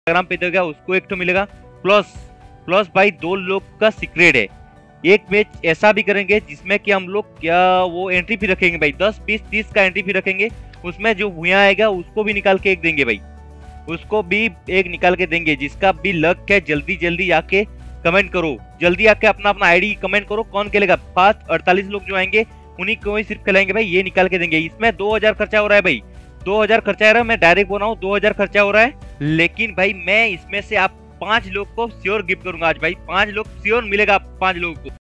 Instagram पे देगा उसको एक तो मिलेगा। प्लस प्लस भाई 2 लोग का सीक्रेट है। एक मैच ऐसा भी करेंगे जिसमें कि हम लोग क्या वो एंट्री फी रखेंगे भाई, 10 20 30 का एंट्री फी रखेंगे। उसमें जो भूया आएगा उसको भी निकाल के एक देंगे भाई, उसको भी एक निकाल के देंगे। जिसका भी लक है जल्दी जल्दी आके कमेंट करो, जल्दी आके अपना अपना आईडी कमेंट करो। कौन खेलेगा? 48 लोग जो आएंगे उन्हीं को ही सिर्फ खिलाएंगे भाई, ये निकाल के देंगे। इसमें 2000 खर्चा हो रहा है भाई, 2000 खर्चा हो रहा है। मैं डायरेक्ट बोल रहा हूँ 2000 खर्चा हो रहा है, लेकिन भाई मैं इसमें से आप 5 लोग को श्योर गिफ्ट करूंगा आज भाई। 5 लोग श्योर मिलेगा, 5 लोगों को।